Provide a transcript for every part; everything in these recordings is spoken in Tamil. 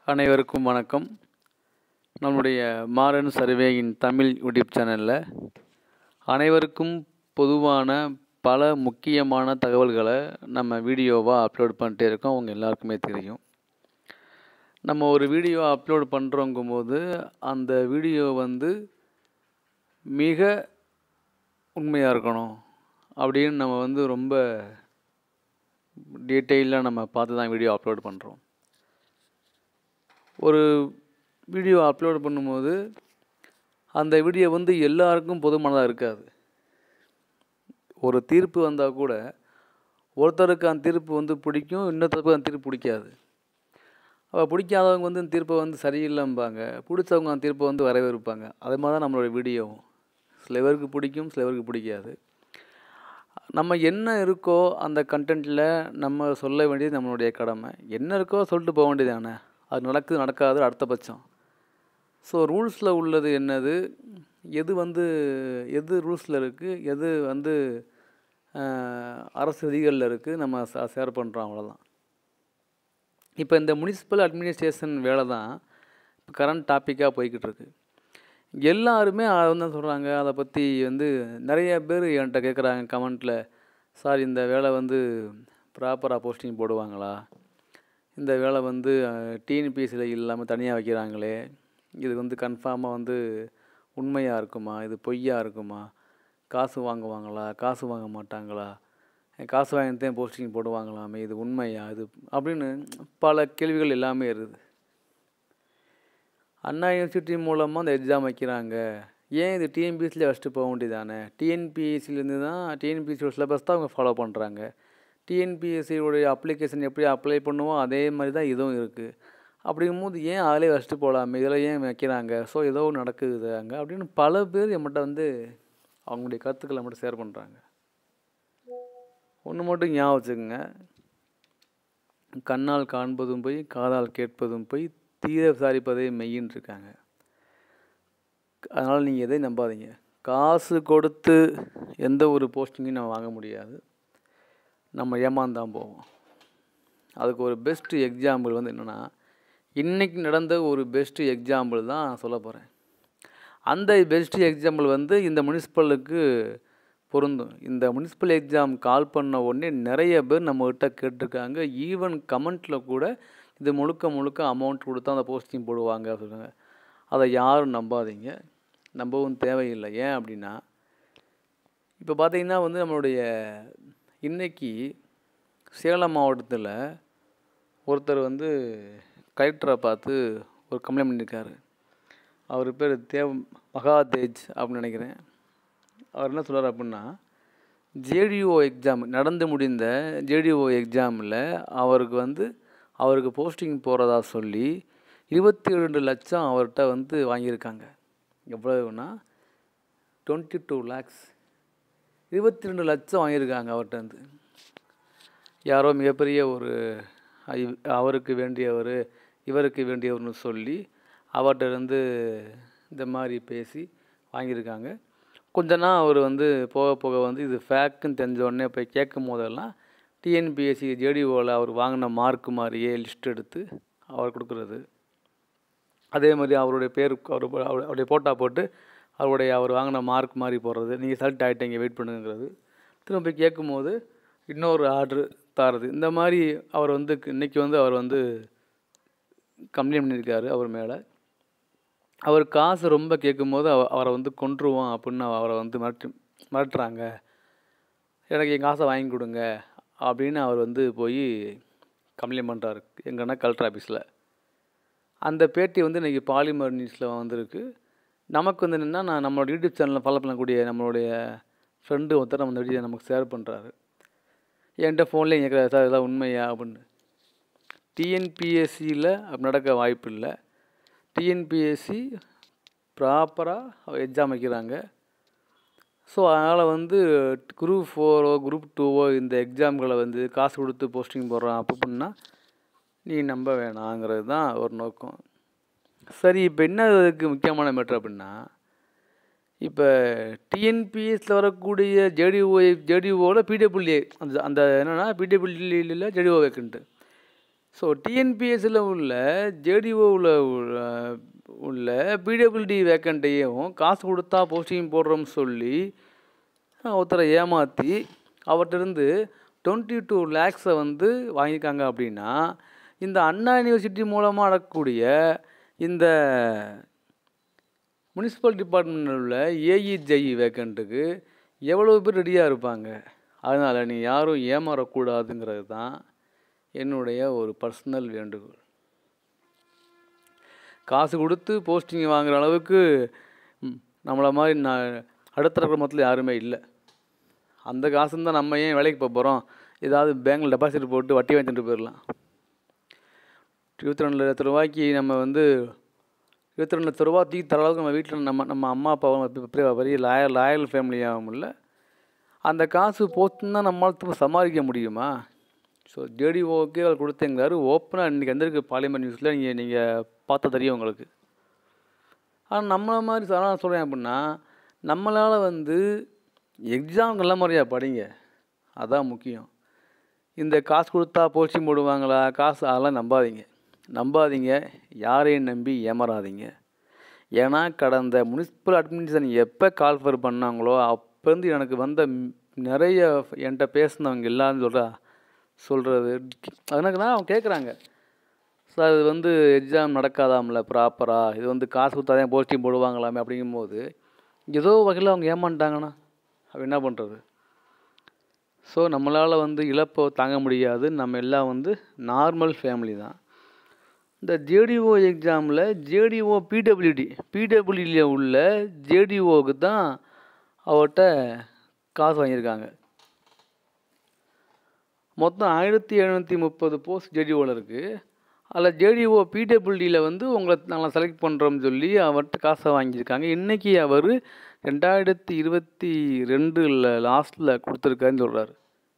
அனைவருக்கும் வணக்கம். நம்முடைய மாறன் சர்வேயின் தமிழ் யூடியூப் சேனலில் அனைவருக்கும் பொதுவான பல முக்கியமான தகவல்களை நம்ம வீடியோவாக அப்லோட் பண்ணிட்டே இருக்கோம். அவங்க எல்லாருக்குமே தெரியும். நம்ம ஒரு வீடியோ அப்லோட் பண்ணுறோங்கும்போது அந்த வீடியோ மிக உண்மையாக இருக்கணும் அப்படின்னு நம்ம ரொம்ப டீட்டெயிலாக நம்ம பார்த்து தான் வீடியோ அப்லோட் பண்ணுறோம். ஒரு வீடியோ அப்லோட் பண்ணும்போது அந்த வீடியோ எல்லாருக்கும் பொதுமானதாக இருக்காது. ஒரு தீர்ப்பு வந்தால் கூட ஒருத்தருக்கு அந்த தீர்ப்பு பிடிக்கும், இன்னொருத்தருக்கு அந்த தீர்ப்பு பிடிக்காது. அப்போ பிடிக்காதவங்க அந்த தீர்ப்பை சரியில்லைம்பாங்க, பிடிச்சவங்க அந்த தீர்ப்பை வரவேற்பாங்க. அது மாதிரி தான் நம்மளோட வீடியோவும். சில பேருக்கு பிடிக்கும், சில பேருக்கு பிடிக்காது. நம்ம என்ன இருக்கோ அந்த கண்டென்ட்டில் நம்ம சொல்ல வேண்டியது நம்மளுடைய கடமை. என்ன இருக்கோ சொல்லிட்டு போக வேண்டியது தானே. அது நடக்குது நடக்காது அடுத்த பட்சம். ஸோ ரூல்ஸில் உள்ளது என்னது, எது ரூல்ஸில் இருக்குது, எது அரசு விதிகளில் இருக்குது, நம்ம ஷேர் பண்ணுறோம், அவ்வளோதான். இப்போ இந்த முனிசிபல் அட்மினிஸ்ட்ரேஷன் வேலை தான் இப்போ கரண்ட் டாப்பிக்காக போய்கிட்டு இருக்கு. எல்லாருமே அதை தான் சொல்கிறாங்க. அதை பற்றி நிறைய பேர் என்கிட்ட கேட்குறாங்க கமெண்ட்டில், சார் இந்த வேலை ப்ராப்பராக போஸ்டிங் போடுவாங்களா, இந்த வேலை டிஎன்பிஎஸ்சியில் இல்லாமல் தனியாக வைக்கிறாங்களே, இது கன்ஃபார்மாக உண்மையாக இருக்குமா, இது பொய்யாக இருக்குமா, காசு வாங்குவாங்களா, காசு வாங்க மாட்டாங்களா, காசு வாங்கித்தான் போஸ்டிங் போடுவாங்களாமே, இது உண்மையா, இது அப்படின்னு பல கேள்விகள் எல்லாமே இருக்குது. அண்ணா யூனிவர்சிட்டி மூலமாக அந்த எக்ஸாம் வைக்கிறாங்க, ஏன் இது டிஎன்பிஎஸ்சியில் வச்சுட்டு போக வேண்டியதானே. டிஎன்பிஎஸ்சிலேருந்து தான் டிஎன்பிஎஸ்சியோட சிலபஸ் தான் அவங்க ஃபாலோ பண்ணுறாங்க. டிஎன்பிஎஸ்சியோடைய அப்ளிகேஷன் எப்படி அப்ளை பண்ணுவோம் அதே மாதிரி தான் இதுவும் இருக்குது. அப்படிங்கும்போது ஏன் அதிலே வச்சுட்டு போகலாமே, இதில் ஏன் வைக்கிறாங்க, ஸோ ஏதோ நடக்குது அங்கே அப்படின்னு பல பேர் என்கிட்ட அவங்களுடைய கருத்துக்களை மட்டும் ஷேர் பண்ணுறாங்க. ஒன்று மட்டும் ஞாபகம் வச்சுக்கோங்க, கண்ணால் காண்பதும் போய் காதால் கேட்பதும் போய் தீர விசாரிப்பதே மெய்யின்னு இருக்காங்க. அதனால் நீங்கள் எதையும் நம்பாதீங்க. காசு கொடுத்து எந்த ஒரு போஸ்டிங்கையும் நம்ம வாங்க முடியாது, நம்ம ஏமாந்தான் போவோம். அதுக்கு ஒரு பெஸ்ட்டு எக்ஸாம்பிள் என்னென்னா, இன்றைக்கி நடந்த ஒரு பெஸ்ட்டு எக்ஸாம்பிள் தான் சொல்ல போகிறேன். அந்த பெஸ்ட்டு எக்ஸாம்பிள் இந்த முனிசிபலுக்கு பொருந்தும். இந்த முனிசிபல் எக்ஸாம் கால் பண்ண உடனே நிறைய பேர் நம்மக்கிட்ட கேட்டிருக்காங்க. ஈவன் கமெண்ட்டில் கூட இது முழுக்க அமௌண்ட் கொடுத்தா அந்த போஸ்டிங் போடுவாங்க சொல்லுங்க. அதை யாரும் நம்பாதீங்க, நம்பவும் தேவையில்லை. ஏன் அப்படின்னா, இப்போ பார்த்திங்கன்னா நம்மளுடைய இன்றைக்கி சேலம் மாவட்டத்தில் ஒருத்தர் கலெக்டரை பார்த்து ஒரு கம்ப்ளைண்ட் பண்ணியிருக்காரு. அவர் பேர் மகாதேஜ் அப்படின்னு நினைக்கிறேன். அவர் என்ன சொல்கிறார் அப்படின்னா, ஜேடிஓ எக்ஸாம் நடந்து முடிந்த ஜேடிஓ எக்ஸாமில் அவருக்கு போஸ்டிங் போகிறதா சொல்லி 22 லட்சம் அவர்கிட்ட வாங்கியிருக்காங்க. எவ்வளவுனா 22 lakhs, 22 லட்சம் வாங்கியிருக்காங்க அவர்கிட்ட. யாரோ மிகப்பெரிய ஒரு அவருக்கு வேண்டியவர் இவருக்கு வேண்டியவர்னு சொல்லி அவர்கிட்ட இந்த மாதிரி பேசி வாங்கியிருக்காங்க. கொஞ்ச நாள் அவர் போக போக இது ஃபேக்குன்னு தெரிஞ்ச உடனே போய் கேட்கும் போதெல்லாம் டிஎன்பிஎஸ்சி ஜேடிஓவில் அவர் வாங்கின மார்க் மாதிரியே லிஸ்ட் எடுத்து அவர் கொடுக்குறது. அதே மாதிரி அவருடைய பேர் அவருடைய ஃபோட்டோ போட்டு அவர் வாங்கின மார்க் மாதிரி போடுறது, நீங்கள் செலக்ட் ஆகிட்டீங்க வெயிட் பண்ணுங்கிறது. திரும்ப போய் கேட்கும்போது இன்னொரு ஆர்டரு தரது. இந்த மாதிரி அவர் இன்றைக்கி அவர் கம்ப்ளைண்ட் பண்ணியிருக்காரு அவர் மேலே. அவர் காசு ரொம்ப கேட்கும்போது அவரை கொன்றுவோம் அப்படின்னு அவரை மிரட்டுறாங்க. எனக்கு என் காசை வாங்கி கொடுங்க அப்படின்னு அவர் போய் கம்ப்ளைண்ட் பண்ணுறாரு எங்கன்னா கலெக்டர் ஆஃபீஸில். அந்த பேட்டி இன்றைக்கி பாலிமர் நியூஸில் வந்திருக்கு. நமக்கு என்னென்னா, நான் நம்மளோட யூடியூப் சேனலில் ஃபாலோ பண்ணக்கூடிய நம்மளுடைய ஃப்ரெண்டு ஒருத்தர் நம்ம இந்த வீடியோ நமக்கு ஷேர் பண்ணுறாரு. என்கிட்ட ஃபோன்லேயே கேட்குறாரு, சார் இதெல்லாம் உண்மையா அப்படின்னு. டிஎன்பிஎஸ்சியில் அப்படி நடக்க வாய்ப்பு இல்லை. டிஎன்பிஎஸ்சி ப்ராப்பராக எக்ஸாம் வைக்கிறாங்க. ஸோ அதனால் குரூப் 4ஓ குரூப் 2ஓ இந்த எக்ஸாம்களை காசு கொடுத்து போஸ்டிங் போடுறான் அப்படின்னா நீ நம்ப வேணாங்கிறது தான் ஒரு நோக்கம். சரி, இப்போ என்ன இதுக்கு முக்கியமான மேட்ரு அப்படின்னா, இப்போ டிஎன்பிஎஸ்சியில் வரக்கூடிய ஜேடிஓவில் பிடபிள்யூஏ அந்த என்னென்னா பிடபிள்யூஏல ஜேடிஓ வேக்கண்ட்டு ஸோ டிஎன்பிஎஸ்சியில் உள்ள ஜேடிஓவில் உள்ள பிடபிள்யூடி வேக்கண்ட்டையும் காசு கொடுத்தா போஸ்டிங் போடுறோம்னு சொல்லி ஒருத்தரை ஏமாற்றி அவர்கிட்டருந்து 22 lakhs வந்து வாங்கியிருக்காங்க அப்படின்னா, இந்த அண்ணா யூனிவர்சிட்டி மூலமாக நடக்கக்கூடிய இந்த முனிசிபல் டிபார்ட்மெண்ட்டில் உள்ள ஏஇஜேஇ வேக்கண்ட்டுக்கு எவ்வளோ பேர் ரெடியாக இருப்பாங்க? அதனால் நீ யாரும் ஏமாறக்கூடாதுங்கிறது தான் என்னுடைய ஒரு பர்சனல் வேண்டுகோள். காசு கொடுத்து போஸ்டிங் வாங்குகிற அளவுக்கு நம்மளை மாதிரி அடுத்த குடும்பத்தில் யாருமே இல்லை. அந்த காசுன்னு தான் நம்ம ஏன் வேலைக்கு போக போகிறோம்? ஏதாவது பேங்க்கில் டெபாசிட் போட்டு வட்டி வாங்கிட்டு போயிடலாம். 22 லட்ச ரூபாய்க்கு நம்ம வந்து 22 லட்ச ரூபா தூக்கி தர அளவுக்கு நம்ம வீட்டில் நம்ம அம்மா அப்பாவும் பெரிய லாயல் ஃபேமிலியாகவும் இல்லை. அந்த காசு போச்சுன்னா நம்மளால் சமாளிக்க முடியுமா? ஸோ ஜேடிஓக்கு அவர் கொடுத்தேங்கிறாரு. ஓப்பனாக இன்றைக்கி வந்திருக்கு பார்லிமெண்ட் நியூஸில் நீங்கள் பார்த்தா தெரியும் உங்களுக்கு. ஆனால் நம்மளை மாதிரி நான் சொல்கிறேன் அப்படின்னா, நம்மளால் வந்து எக்ஸாம் நல்ல முறையாக படிங்க, அதான் முக்கியம். இந்த காசு கொடுத்தா போஸ்டிங் போடுவாங்களா, காசு அதெல்லாம் நம்பாதீங்க. யாரையும் நம்பி ஏமாறாதீங்க. ஏன்னா கடந்த முனிசிபல் அட்மினிஸ்ட்ரேஷன் எப்போ கால்ஃபர் பண்ணாங்களோ அப்போருந்து எனக்கு வந்த நிறைய என்கிட்ட பேசினவங்க எல்லாரும் சொல்கிறது எனக்கு தான் அவங்க கேட்குறாங்க, சார் இது வந்து எக்ஸாம் நடக்காதாம்ல ப்ராப்பராக, இது வந்து காசு கொடுத்தாதான் போஸ்டிங் போடுவாங்களாமே. அப்படிங்கும்போது ஏதோ வகையில் அவங்க ஏமாண்டாங்கன்னா அப்போ என்ன பண்ணுறது? ஸோ நம்மளால் வந்து இழப்பை தாங்க முடியாது. நம்ம எல்லாம் வந்து நார்மல் ஃபேமிலி தான். இந்த ஜேடிஓ எக்ஸாமில் ஜேடிஓ பிடபிள்யூடியில் உள்ள ஜேடிஓவுக்கு தான் அவர்கிட்ட காசு வாங்கியிருக்காங்க. மொத்தம் 1730 போஸ்ட் ஜேடிஓவில் இருக்குது. அதில் ஜேடிஓ பிடபிள்யூடியில் வந்து உங்களை நாங்கள் செலக்ட் பண்ணுறோம்னு சொல்லி அவர்கிட்ட காசை வாங்கியிருக்காங்க. இன்றைக்கி அவர் 2022 லாஸ்ட்டில் கொடுத்துருக்காருன்னு சொல்கிறாரு.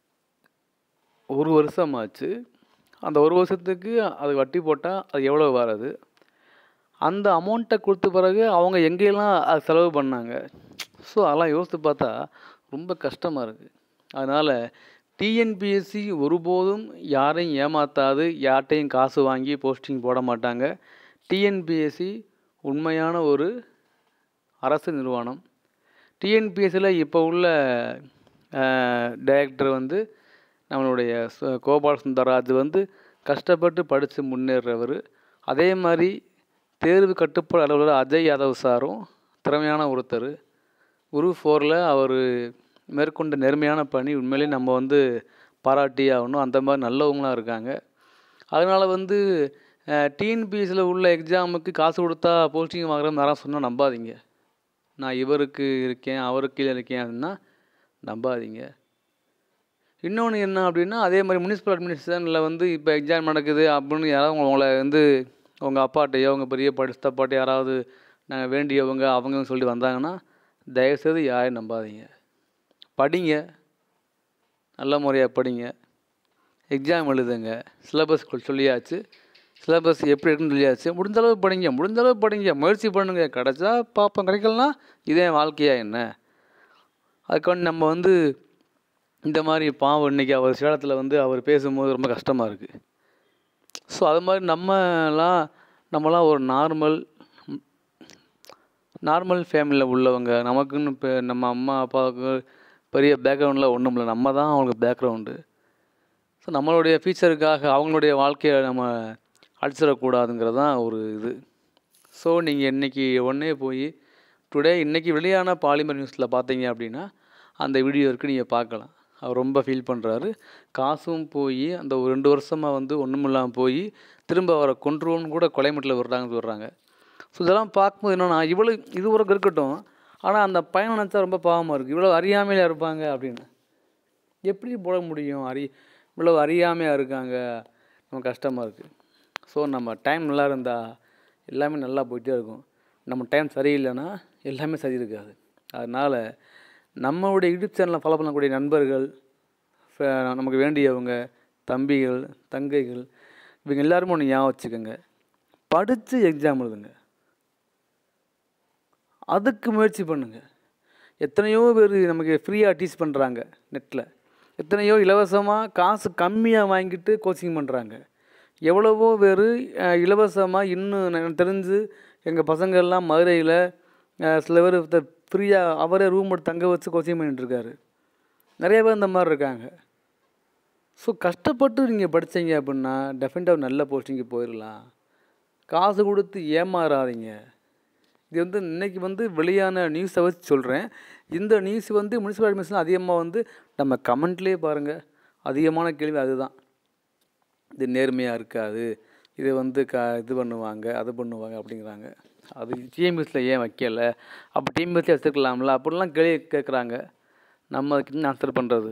1 வருஷம் ஆச்சு. அந்த 1 வருஷத்துக்கு அது வட்டி போட்டால் அது எவ்வளோ வராது? அந்த அமௌண்ட்டை கொடுத்த பிறகு அவங்க எங்கெல்லாம் அது செலவு பண்ணாங்க? ஸோ அதெல்லாம் யோசித்து பார்த்தா ரொம்ப கஷ்டமாக இருக்குது. அதனால் டிஎன்பிஎஸ்சி ஒருபோதும் யாரையும் ஏமாற்றாது, யார்கிட்டையும் காசு வாங்கி போஸ்டிங் போட மாட்டாங்க. டிஎன்பிஎஸ்சி உண்மையான ஒரு அரசு நிறுவனம். டிஎன்பிஎஸ்சியில் இப்போ உள்ள டைரக்டர் வந்து நம்மளுடைய கோபால் சுந்தரராஜ் வந்து கஷ்டப்பட்டு படித்து முன்னேறவர். அதே மாதிரி தேர்வு கட்டுப்பாடு அலுவலர் அஜய் யாதவ் சாரும் திறமையான ஒருத்தர். குரூப் 4ல் அவர் மேற்கொண்ட நேர்மையான பணி உண்மையிலே நம்ம வந்து பாராட்டி ஆகணும். அந்த மாதிரி நல்லவங்களாம் இருக்காங்க. அதனால் வந்து டிஎன்பிஎஸ்சியில் உள்ள எக்ஸாமுக்கு காசு கொடுத்தா போஸ்டிங் வாங்குறோம் யாரும் சொன்னால் நம்பாதீங்க. நான் இவருக்கு இருக்கேன் அவருக்கு கீழே இருக்கேன் அப்படின்னா நம்பாதீங்க. இன்னொன்று என்ன அப்படின்னா, அதே மாதிரி முனிசிபல் அட்மினிஸ்ட்ரேஷனில் வந்து இப்போ எக்ஸாம் நடக்குது அப்படின்னு யாராவது உங்களை வந்து உங்கள் அப்பாட்டையோ உங்கள் பெரிய சித்தப்பாட்டையோ யாராவது நாங்கள் வேண்டியவங்க அவங்கன்னு சொல்லி வந்தாங்கன்னா தயவுசெய்து யாரையும் நம்பாதீங்க. படிங்க, நல்ல முறையாக படிங்க, எக்ஸாம் எழுதுங்க. சிலபஸ் சொல்லியாச்சு, சிலபஸ் எப்படி இருக்குன்னு சொல்லியாச்சு. முடிஞ்சளவு படிங்க, முயற்சி பண்ணுங்க. கிடச்சா பார்ப்போம், கிடைக்கலனா இதே வாழ்க்கையா என்ன? அதுக்காண்டி நம்ம வந்து இந்த மாதிரி பாவம் இன்றைக்கி அவர் சேலத்தில் வந்து அவர் பேசும்போது ரொம்ப கஷ்டமாக இருக்குது. ஸோ அது மாதிரி நம்மளாம் ஒரு நார்மல் ஃபேமிலியில் உள்ளவங்க. நமக்குன்னு இப்போ நம்ம அம்மா அப்பாவுக்கு பெரிய பேக்ரவுண்டில் ஒன்றும் இல்லை, நம்ம தான் அவங்களுக்கு பேக்ரவுண்டு. ஸோ நம்மளுடைய ஃபியூச்சருக்காக அவங்களுடைய வாழ்க்கையை நம்ம அடிச்சிடக்கூடாதுங்கிறது தான் ஒரு இது. ஸோ நீங்கள் இன்றைக்கி போய் இன்றைக்கி வெளியான பார்லிமெண்ட் நியூஸில் பார்த்தீங்க அப்படின்னா அந்த வீடியோ இருக்குது, நீங்கள் பார்க்கலாம். அவர் ரொம்ப ஃபீல் பண்ணுறாரு. காசும் போய் அந்த ஒரு 2 வருஷமாக வந்து ஒன்றும் இல்லாமல் போய் திரும்ப அவரை கொன்றுவோன்னு கூட கொலைமட்டில் விடுறாங்கன்னு சொல்கிறாங்க. ஸோ இதெல்லாம் பார்க்கும்போது என்னென்னா, இது ஒரு இருக்கட்டும், ஆனால் அந்த பையனை நினச்சா ரொம்ப பாவமாக இருக்குது. இவ்வளோ அறியாமையாக இருப்பாங்க அப்படின்னு எப்படி போட முடியும்? இவ்வளோ அறியாமையாக இருக்காங்க, நம்ம கஷ்டமாக இருக்குது. ஸோ நம்ம டைம் நல்லா இருந்தால் எல்லாமே நல்லா போயிட்டே இருக்கும். நம்ம டைம் சரியில்லைன்னா எல்லாமே சரி இருக்காது. அதனால் நம்மளுடைய யூடியூப் சேனலை ஃபாலோ பண்ணக்கூடிய நண்பர்கள், நமக்கு வேண்டியவங்க, தம்பிகள், தங்கைகள், இவங்க எல்லாருமே ஒன்று ஞாபகம் வச்சுக்கோங்க. படித்து எக்ஸாம் எழுதுங்க, அதுக்கு முயற்சி பண்ணுங்கள். எத்தனையோ பேர் நமக்கு ஃப்ரீயாக டீச் பண்ணுறாங்க நெட்டில். எத்தனையோ இலவசமாக காசு கம்மியாக வாங்கிட்டு கோச்சிங் பண்ணுறாங்க. எவ்வளவோ பேர் இலவசமாக இன்னும் எனக்கு தெரிஞ்சு எங்கள் பசங்கள்லாம் மதுரையில் சில பேர் ஃப்ரீயாக அவரே ரூம் எடுத்து தங்க வச்சு கோச்சிங் பண்ணிட்டுருக்காரு. நிறைய பேர் இந்த மாதிரி இருக்காங்க. ஸோ கஷ்டப்பட்டு நீங்கள் படித்தீங்க அப்படின்னா டெஃபினட்டாக ஒரு நல்ல போஸ்டிங்கு போயிடலாம். காசு கொடுத்து ஏமாறாதீங்க. இது இன்றைக்கி வெளியான நியூஸை வச்சு சொல்கிறேன். இந்த நியூஸ் முனிசிபல் அட்மினிஸ்ட்ரேஷன் அதிகமாக நம்ம கமெண்ட்லேயே பாருங்கள், அதிகமான கேள்வி அதுதான். இது நேர்மையாக இருக்காது, இது இது பண்ணுவாங்க, அது பண்ணுவாங்க அப்படிங்கிறாங்க. அது டிஎன்பிஎஸ்சியில் ஏன் வைக்கலை, அப்போ டிஎன்பிஎஸ்சியில் வச்சுருக்கலாம்ல அப்படிலாம் கேள்வி கேட்குறாங்க. நம்ம அதுக்கு இன்னும் ஆன்சர் பண்ணுறது,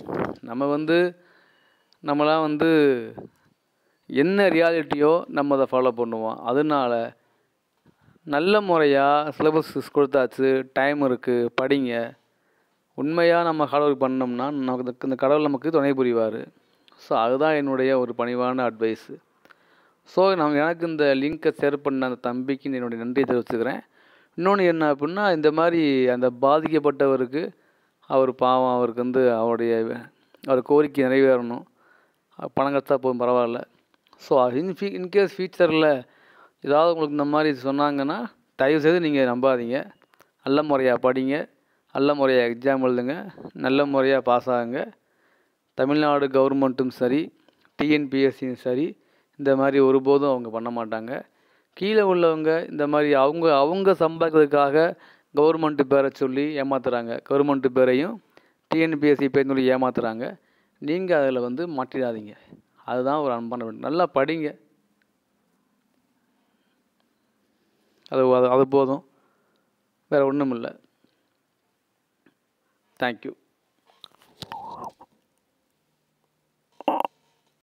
நம்மளாம் என்ன ரியாலிட்டியோ நம்ம அதை ஃபாலோ பண்ணுவோம். அதனால் நல்ல முறையாக சிலபஸ் கொடுத்தாச்சு, டைம் இருக்குது, படிங்க. உண்மையாக நம்ம ஹார்ட் ஒர்க் பண்ணோம்னா நமக்கு இந்த கடவுள் நமக்கு துணை புரிவார். ஸோ அதுதான் என்னுடைய ஒரு பணிவான அட்வைஸு. ஸோ எனக்கு இந்த லிங்க்கை ஷேர் பண்ண அந்த தம்பிக்கு என்னுடைய நன்றியை தெரிவிச்சுக்கிறேன். இன்னொன்று என்ன அப்படின்னா, இந்த மாதிரி அந்த பாதிக்கப்பட்டவருக்கு அவர் பாவம், அவருக்கு அவர் கோரிக்கை நிறைவேறணும். பணம் கட்டா போதும், பரவாயில்ல. ஸோ இன்கேஸ் ஃபியூச்சரில் ஏதாவது உங்களுக்கு இந்த மாதிரி சொன்னாங்கன்னா தயவுசெய்து நீங்கள் நம்பாதீங்க. நல்ல முறையாக படிங்க, நல்ல முறையாக எக்ஸாம் எழுதுங்க, நல்ல முறையாக பாஸ் ஆகுங்க. தமிழ்நாடு கவர்மெண்ட்டும் சரி, டிஎன்பிஎஸ்சியும் சரி, இந்த மாதிரி ஒருபோதும் அவங்க பண்ண மாட்டாங்க. கீழே உள்ளவங்க இந்த மாதிரி அவங்க சம்பாதிக்கிறதுக்காக கவர்மெண்ட்டு பேரை சொல்லி ஏமாத்துறாங்க. கவர்மெண்ட்டு பேரையும் டிஎன்பிஎஸ்சி பேர் சொல்லி ஏமாத்துறாங்க. நீங்கள் அதில் மாட்டிடாதீங்க. அதுதான் ஒரு அன்பான வேண்டும். நல்லா படிங்க, அது போதும், வேறு ஒன்றும் இல்லை. தேங்க்யூ.